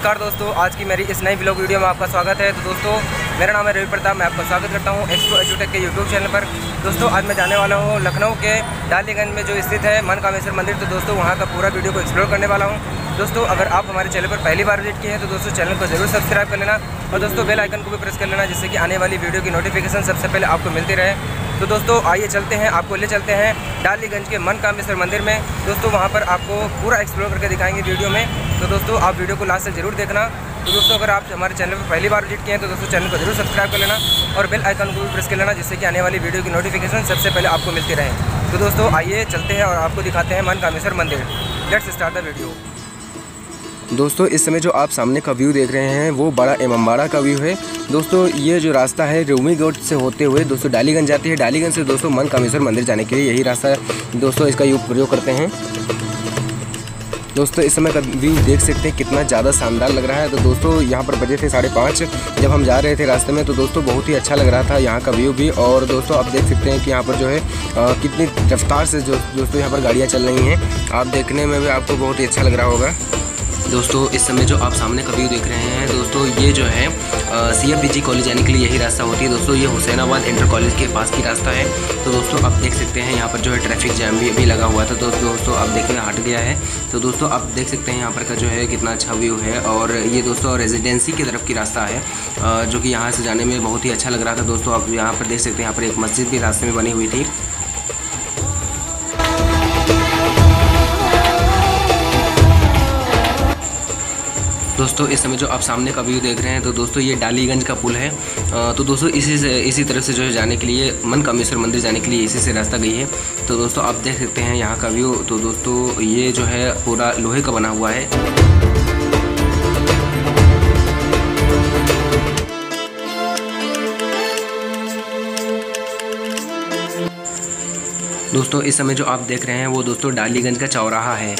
नमस्कार दोस्तों, आज की मेरी इस नई ब्लॉग वीडियो में आपका स्वागत है। तो दोस्तों, मेरा नाम है रवि प्रताप। मैं आपका स्वागत करता हूं एक्सप्लो एजुटेक के यूट्यूब चैनल पर। दोस्तों, आज मैं जाने वाला हूं लखनऊ के डालीगंज में जो स्थित है मनकामेश्वर मंदिर। तो दोस्तों, वहां का पूरा वीडियो को एक्सप्लोर करने वाला हूं। दोस्तों, अगर आप हमारे चैनल पर पहली बार विजिट किए हैं तो दोस्तों चैनल को जरूर सब्सक्राइब कर लेना और दोस्तों बेल आइकन को भी प्रेस कर लेना, जिससे कि आने वाली वीडियो की नोटिफिकेशन सबसे पहले आपको मिलती रहे। तो दोस्तों आइए चलते हैं, आपको ले चलते हैं डालीगंज के मनकामेश्वर मंदिर में। दोस्तों वहाँ पर आपको पूरा एक्सप्लोर करके दिखाएंगे वीडियो में। तो दोस्तों आप वीडियो को लास्ट तक जरूर देखना। तो दोस्तों अगर आप हमारे चैनल पर पहली बार विजिट किए हैं तो दोस्तों चैनल को जरूर सब्सक्राइब कर लेना और बेल आइकन को भी प्रेस कर लेना, जिससे कि आने वाली वीडियो की नोटिफिकेशन सबसे पहले आपको मिलती रहे। तो दोस्तों आइए चलते हैं और आपको दिखाते हैं मनकामेश्वर मंदिर। Let's start the video. दोस्तों इस समय जो आप सामने का व्यू देख रहे हैं वो बड़ा इमामबाड़ा का व्यू है। दोस्तों ये जो रास्ता है रूमी रोड से होते हुए दोस्तों डालीगंज जाती है। डालीगंज से दोस्तों मनकामेश्वर मंदिर जाने के लिए यही रास्ता है। दोस्तों इसका प्रयोग करते हैं। दोस्तों इस समय का व्यू देख सकते हैं, कितना ज़्यादा शानदार लग रहा है। तो दोस्तों यहाँ पर बजे थे 5:30 जब हम जा रहे थे रास्ते में। तो दोस्तों बहुत ही अच्छा लग रहा था यहाँ का व्यू भी। और दोस्तों आप देख सकते हैं कि यहाँ पर जो है कितनी रफ्तार से जो दोस्तों यहाँ पर गाड़ियाँ चल रही हैं। आप देखने में भी आपको बहुत ही अच्छा लग रहा होगा। दोस्तों इस समय जो आप सामने का व्यू देख रहे हैं दोस्तों, ये जो है CFBG कॉलेज जाने के लिए यही रास्ता होती है। दोस्तों ये हुसैनाबाद इंटर कॉलेज के पास की रास्ता है। तो दोस्तों आप देख सकते हैं यहाँ पर जो है ट्रैफिक जैम भी लगा हुआ था। तो दोस्तों आप देखिए हट गया है। तो दोस्तों आप देख सकते हैं यहाँ पर का जो है कितना अच्छा व्यू है। और ये दोस्तों रेजिडेंसी की तरफ की रास्ता है, जो कि यहाँ से जाने में बहुत ही अच्छा लग रहा था। दोस्तों आप यहाँ पर देख सकते हैं, यहाँ पर एक मस्जिद भी रास्ते में बनी हुई थी। दोस्तों इस समय जो आप सामने का व्यू देख रहे हैं तो दोस्तों ये डालीगंज का पुल है। तो दोस्तों इसी तरफ से जो है जाने के लिए मनकामेश्वर मंदिर जाने के लिए इसी से रास्ता गई है। तो दोस्तों आप देख सकते हैं यहाँ का व्यू। तो दोस्तों ये जो है पूरा लोहे का बना हुआ है। दोस्तों इस समय जो आप देख रहे हैं वो दोस्तों डालीगंज का चौराहा है।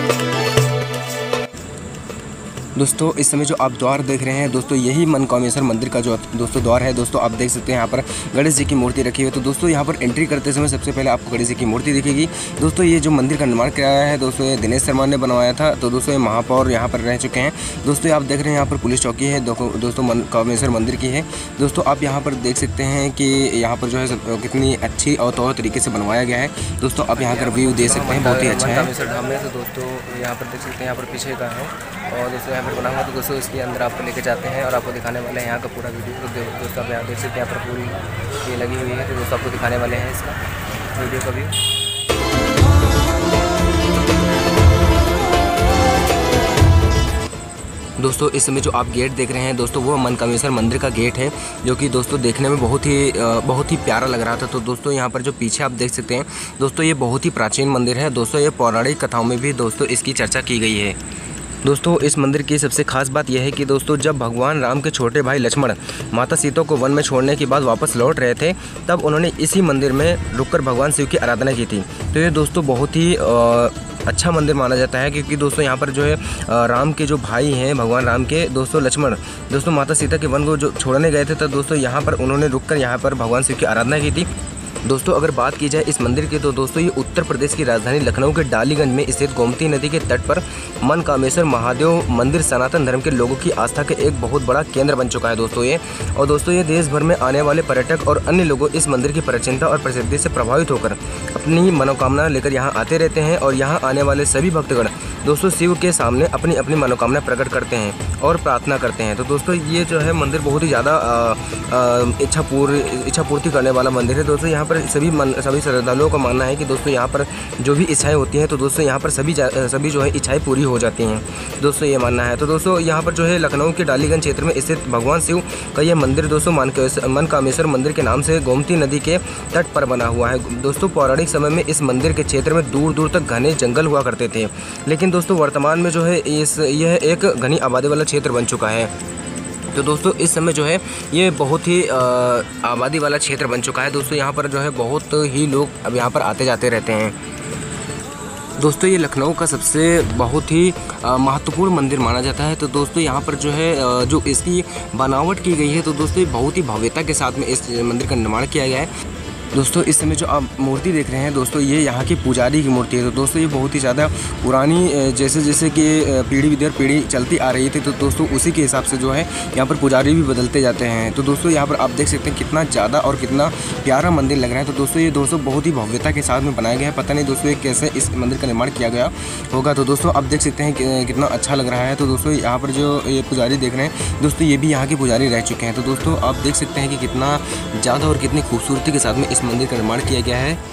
दोस्तों इस समय जो आप द्वार देख रहे हैं दोस्तों, यही मनकामेश्वर मंदिर का जो दोस्तों द्वार है। दोस्तों आप देख सकते हैं यहाँ पर गणेश जी की मूर्ति रखी हुई है। तो दोस्तों यहाँ पर एंट्री करते समय सबसे पहले आपको गणेश जी की मूर्ति दिखेगी। दोस्तों ये जो मंदिर का निर्माण कराया है दोस्तों ये दिनेश शर्मा ने बनवाया था। तो दोस्तों ये महापौर यहाँ पर रह चुके हैं। दोस्तों आप देख रहे हैं यहाँ पर पुलिस चौकी है दोस्तों मनकामेश्वर मंदिर की है। दोस्तों आप यहाँ पर देख सकते हैं कि यहाँ पर जो है कितनी अच्छी और तौर तरीके से बनवाया गया है। दोस्तों आप यहाँ का रिव्यू दे सकते हैं, बहुत ही अच्छा है। तो दोस्तों यहाँ पर देख सकते हैं, यहाँ पर पीछे का है और दोस्तों यहाँ पर बना हुआ। तो दोस्तों इसके अंदर आपको लेके जाते हैं और आपको दिखाने वाले हैं यहाँ का पूरा वीडियो। तो दोस्तों आप यहाँ देख सकते हैं, यहाँ पर पूरी ये लगी हुई है। तो दोस्तों आपको दिखाने वाले हैं इसका वीडियो का व्यू। दोस्तों इस समय जो आप गेट देख रहे हैं दोस्तों वो मनकामेश्वर मंदिर का गेट है, जो कि दोस्तों देखने में बहुत ही प्यारा लग रहा था। तो दोस्तों यहाँ पर जो पीछे आप देख सकते हैं दोस्तों ये बहुत ही प्राचीन मंदिर है। दोस्तों ये पौराणिक कथाओं में भी दोस्तों इसकी चर्चा की गई है। दोस्तों इस मंदिर की सबसे खास बात यह है कि दोस्तों जब भगवान राम के छोटे भाई लक्ष्मण माता सीता को वन में छोड़ने के बाद वापस लौट रहे थे, तब उन्होंने इसी मंदिर में रुककर भगवान शिव की आराधना की थी। तो ये दोस्तों बहुत ही अच्छा मंदिर माना जाता है, क्योंकि दोस्तों यहाँ पर जो है राम के जो भाई हैं भगवान राम के दोस्तों लक्ष्मण दोस्तों माता सीता के वन को जो छोड़ने गए थे, तब दोस्तों यहाँ पर उन्होंने रुककर यहाँ पर भगवान शिव की आराधना की थी। दोस्तों अगर बात की जाए इस मंदिर की तो दोस्तों ये उत्तर प्रदेश की राजधानी लखनऊ के डालीगंज में स्थित गोमती नदी के तट पर मनकामेश्वर महादेव मंदिर सनातन धर्म के लोगों की आस्था के एक बहुत बड़ा केंद्र बन चुका है दोस्तों ये। और दोस्तों ये देश भर में आने वाले पर्यटक और अन्य लोगों इस मंदिर की प्राचीनता और प्रसिद्धि से प्रभावित होकर अपनी मनोकामना लेकर यहाँ आते रहते हैं। और यहाँ आने वाले सभी भक्तगण दोस्तों शिव के सामने अपनी अपनी मनोकामना प्रकट करते हैं और प्रार्थना करते हैं। तो दोस्तों ये जो है मंदिर बहुत ही ज़्यादा इच्छा पूर्ति करने वाला मंदिर है। दोस्तों यहाँ पर सभी श्रद्धालुओं का मानना है कि दोस्तों यहाँ पर जो भी इच्छाएं होती हैं तो दोस्तों यहाँ पर सभी जो है इच्छाएं पूरी हो जाती हैं, दोस्तों ये मानना है। तो दोस्तों यहाँ पर जो है लखनऊ के डालीगंज क्षेत्र में स्थित भगवान शिव का यह मंदिर दोस्तों मनकामेश्वर मंदिर के नाम से गोमती नदी के तट पर बना हुआ है। दोस्तों पौराणिक समय में इस मंदिर के क्षेत्र में दूर दूर तक घने जंगल हुआ करते थे, लेकिन दोस्तों वर्तमान में जो है यह एक घनी आबादी वाला क्षेत्र बन चुका है। तो दोस्तों इस समय जो है ये बहुत ही आबादी वाला क्षेत्र बन चुका है। दोस्तों यहाँ पर जो है बहुत ही लोग अब यहाँ पर आते जाते रहते हैं। दोस्तों ये लखनऊ का सबसे बहुत ही महत्वपूर्ण मंदिर माना जाता है। तो दोस्तों यहाँ पर जो है जो इसकी बनावट की गई है तो दोस्तों बहुत ही भव्यता के साथ में इस मंदिर का निर्माण किया गया है। दोस्तों इस समय जो आप मूर्ति देख रहे हैं दोस्तों, ये यहाँ की पुजारी की मूर्ति है। तो दोस्तों ये बहुत ही ज़्यादा पुरानी, जैसे जैसे कि पीढ़ी दर पीढ़ी चलती आ रही थी, तो दोस्तों उसी के हिसाब से जो है यहाँ पर पुजारी भी बदलते जाते हैं। तो दोस्तों यहाँ पर आप देख सकते हैं कितना ज़्यादा और कितना प्यारा मंदिर लग रहा है। तो दोस्तों ये दोस्तों बहुत ही भव्यता के साथ में बनाया गया है। पता नहीं दोस्तों ये कैसे इस मंदिर का निर्माण किया गया होगा। तो दोस्तों आप देख सकते हैं कितना अच्छा लग रहा है। तो दोस्तों यहाँ पर जो ये पुजारी देख रहे हैं दोस्तों, ये भी यहाँ के पुजारी रह चुके हैं। तो दोस्तों आप देख सकते हैं कि कितना ज़्यादा और कितनी खूबसूरती के साथ में इस मंदिर का निर्माण किया गया है।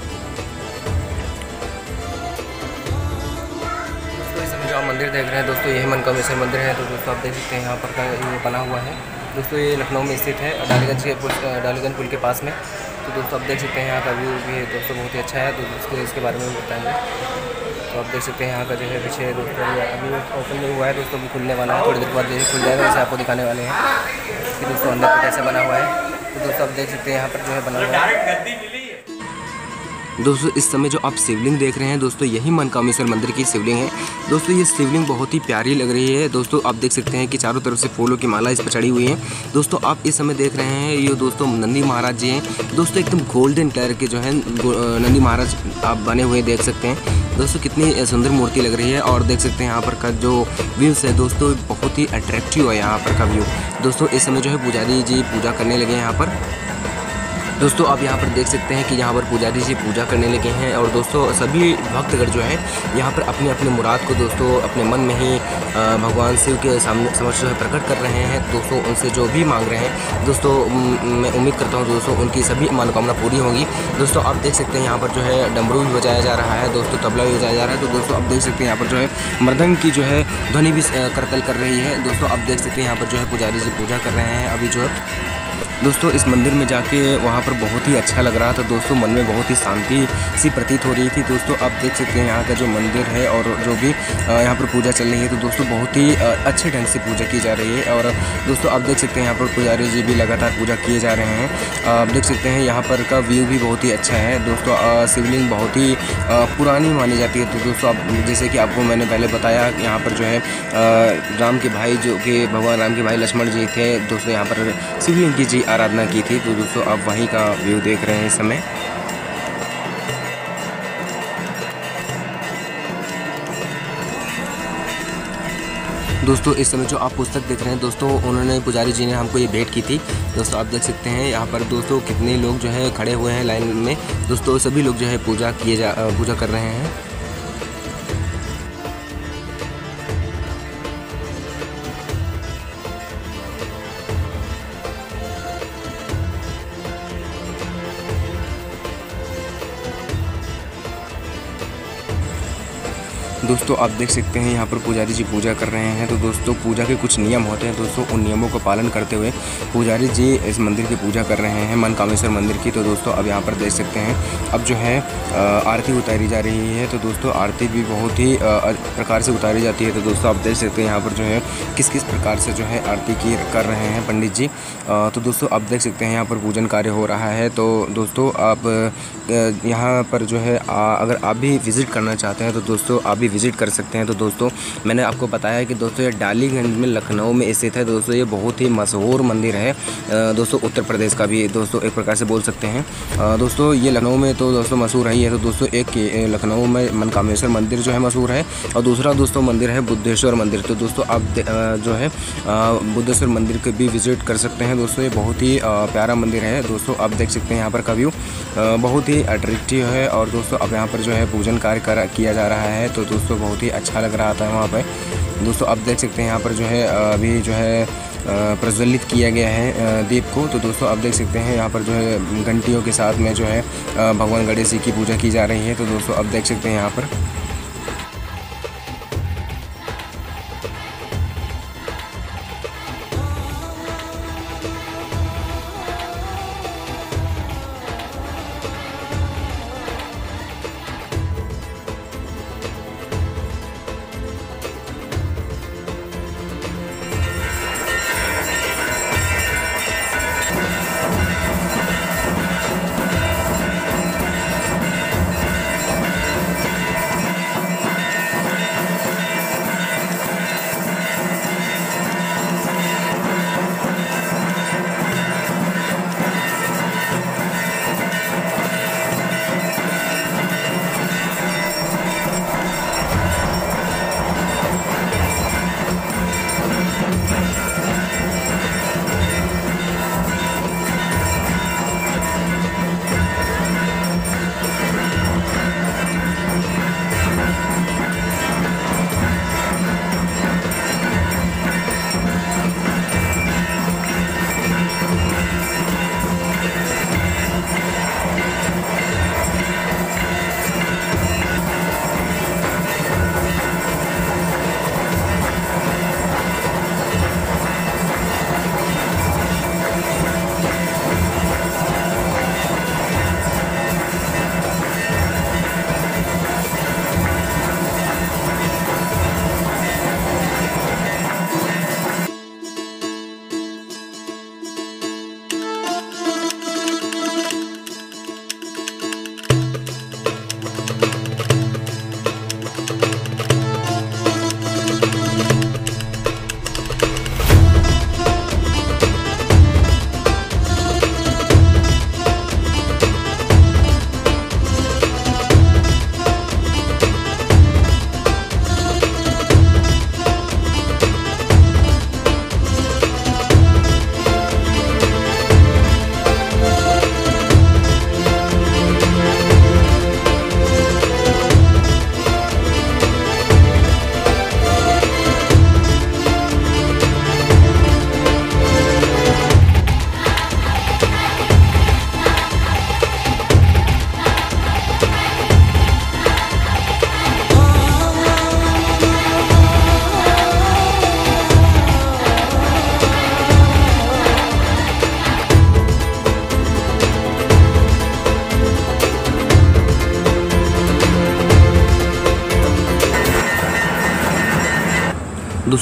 दोस्तों इस समय जो आप मंदिर देख रहे हैं दोस्तों, यही मनकामेश्वर मंदिर है। तो दोस्तों आप देख सकते हैं यहाँ पर का ये बना हुआ है। दोस्तों ये लखनऊ में स्थित है, डालीगंज पुल के पास में। तो दोस्तों आप देख सकते हैं यहाँ का व्यू भी दोस्तों बहुत ही अच्छा है। तो दोस्तों इसके बारे में बताएंगे। तो आप देख सकते हैं यहाँ का जो है पीछे दोस्तों अभी ओपन नहीं हुआ है दोस्तों, अभी खुलने वाला है। थोड़ी देर बाद जैसे खुल जाएगा वैसे आपको दिखाने वाले हैं कि दोस्तों अंदर पर कैसे बना हुआ है। तो दोस्तों आप देख सकते हैं यहाँ पर जो है बना हुआ है। दोस्तों इस समय जो आप शिवलिंग देख रहे हैं दोस्तों, यही मनकामेश्वर मंदिर की शिवलिंग है। दोस्तों ये शिवलिंग बहुत ही प्यारी लग रही है। दोस्तों आप देख सकते हैं कि चारों तरफ से फूलों की माला इस पर चढ़ी हुई है। दोस्तों आप इस समय देख रहे हैं ये दोस्तों नंदी महाराज जी हैं। दोस्तों एकदम गोल्डन कलर के जो है नंदी महाराज आप बने हुए देख सकते हैं। दोस्तों कितनी सुंदर मूर्ति लग रही है। और देख सकते हैं यहाँ पर का जो व्यूज़ है दोस्तों, बहुत ही अट्रैक्टिव है यहाँ पर का व्यू। दोस्तों इस समय जो है पुजारी जी पूजा करने लगे हैं यहाँ पर। दोस्तों आप यहाँ पर देख सकते हैं कि यहाँ पर पुजारी जी पूजा करने लगे हैं। और दोस्तों सभी भक्तगण जो है यहाँ पर अपने अपने मुराद को दोस्तों अपने मन में ही भगवान शिव के सामने समक्ष जो है प्रकट कर रहे हैं। दोस्तों उनसे जो भी मांग रहे हैं दोस्तों, मैं उम्मीद करता हूँ दोस्तों उनकी सभी मनोकामना पूरी होंगी। दोस्तों आप देख सकते हैं यहाँ पर जो है डमरू भी बजाया जा रहा है दोस्तों, तबला भी बजाया जा रहा है। तो दोस्तों आप देख सकते हैं यहाँ पर जो है मृदंग की जो है ध्वनि भी करतल कर रही है। दोस्तों आप देख सकते हैं यहाँ पर जो है पुजारी जी पूजा कर रहे हैं अभी जो है। दोस्तों इस मंदिर में जाके वहाँ पर बहुत ही अच्छा लग रहा था दोस्तों, मन में बहुत ही शांति सी प्रतीत हो रही थी। दोस्तों आप देख सकते हैं यहाँ का जो मंदिर है और जो भी यहाँ पर पूजा चल रही है, तो दोस्तों बहुत ही अच्छे ढंग से पूजा की जा रही है। और दोस्तों आप देख सकते हैं यहाँ पर पुजारी जी भी लगातार पूजा किए जा रहे हैं। आप देख सकते हैं यहाँ पर का व्यू भी बहुत ही अच्छा है। दोस्तों शिवलिंग बहुत ही पुरानी मानी जाती है। तो दोस्तों आप जैसे कि आपको मैंने पहले बताया, यहाँ पर जो है राम के भाई जो कि भगवान राम के भाई लक्ष्मण जी थे दोस्तों, यहाँ पर शिवलिंग की जी आराधना की थी। तो दोस्तों आप वहीं का व्यू देख रहे हैं इस समय। दोस्तों इस समय जो आप पुस्तक देख रहे हैं दोस्तों, उन्होंने पुजारी जी ने हमको ये भेंट की थी। दोस्तों आप देख सकते हैं यहाँ पर दोस्तों कितने लोग जो है खड़े हुए हैं लाइन में। दोस्तों सभी लोग जो है पूजा कर रहे हैं। दोस्तों आप देख सकते हैं यहाँ पर पुजारी जी पूजा कर रहे हैं। तो दोस्तों पूजा के कुछ नियम होते हैं दोस्तों, उन नियमों का पालन करते हुए पुजारी जी इस मंदिर की पूजा कर रहे हैं, मनकामेश्वर मंदिर की। तो दोस्तों अब यहाँ पर देख सकते हैं अब जो है आरती उतारी जा रही है। तो दोस्तों आरती भी बहुत ही प्रकार से उतारी जाती है। तो दोस्तों आप देख सकते हैं यहाँ पर जो है किस किस प्रकार से जो है आरती की कर रहे हैं पंडित जी। तो दोस्तों आप देख सकते हैं यहाँ पर पूजन कार्य हो रहा है। तो दोस्तों आप यहाँ पर जो है अगर आप भी विज़िट करना चाहते हैं तो दोस्तों आप भी विज़िट कर सकते हैं। तो दोस्तों मैंने आपको बताया कि दोस्तों ये डालीगंज में लखनऊ में स्थित है। दोस्तों ये बहुत ही मशहूर मंदिर है दोस्तों, उत्तर प्रदेश का भी दोस्तों एक प्रकार से बोल सकते हैं। दोस्तों ये लखनऊ में तो दोस्तों मशहूर है ही है। तो दोस्तों एक लखनऊ में मनकामेश्वर मंदिर जो है मशहूर है, और दूसरा दोस्तों मंदिर है बुद्धेश्वर मंदिर। तो दोस्तों आप जो है बुद्धेश्वर मंदिर के भी विज़िट कर सकते हैं। दोस्तों ये बहुत ही प्यारा मंदिर है। दोस्तों आप देख सकते हैं यहाँ पर का व्यू बहुत ही अट्रैक्टिव है। और दोस्तों अब यहाँ पर जो है पूजन कार्य किया जा रहा है। तो दोस्तों बहुत ही अच्छा लग रहा था वहाँ पर। दोस्तों आप देख सकते हैं यहाँ पर जो है अभी जो है प्रज्वलित किया गया है दीप को। तो दोस्तों आप देख सकते हैं यहाँ पर जो है घंटियों के साथ में जो है भगवान गणेश जी की पूजा की जा रही है। तो दोस्तों आप देख सकते हैं यहाँ पर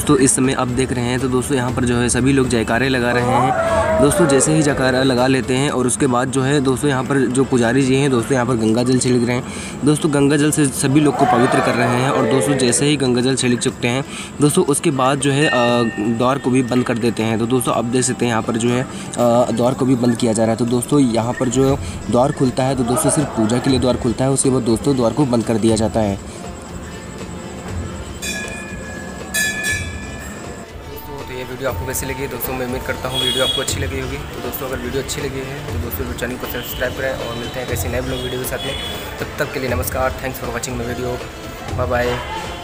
दोस्तों इस समय आप देख रहे हैं तो दोस्तों यहाँ पर जो है सभी लोग जयकारे लगा रहे हैं। दोस्तों जैसे ही जयकारा लगा लेते हैं और उसके बाद जो है दोस्तों यहाँ पर जो पुजारी जी हैं दोस्तों यहाँ पर गंगा जल छिड़क रहे हैं। दोस्तों गंगा जल से सभी लोग को पवित्र कर रहे हैं। और दोस्तों जैसे ही गंगा जल छिड़क चुकते हैं दोस्तों उसके बाद जो है द्वार को भी बंद कर देते हैं। तो दोस्तों आप देख सकते हैं यहाँ पर जो है द्वार को भी बंद किया जा रहा है। तो दोस्तों यहाँ पर जो द्वार खुलता है तो दोस्तों सिर्फ पूजा के लिए द्वार खुलता है, उसके बाद दोस्तों द्वार को बंद कर दिया जाता है। तो ये वीडियो आपको कैसी लगी दोस्तों, मैं उम्मीद करता हूँ वीडियो आपको अच्छी लगी होगी। तो दोस्तों अगर वीडियो अच्छी लगी है तो दोस्तों चैनल को सब्सक्राइब करें और मिलते हैं कैसी नए ब्लॉग वीडियो के साथ में। तब तक के लिए नमस्कार, thanks for watching my video, bye bye.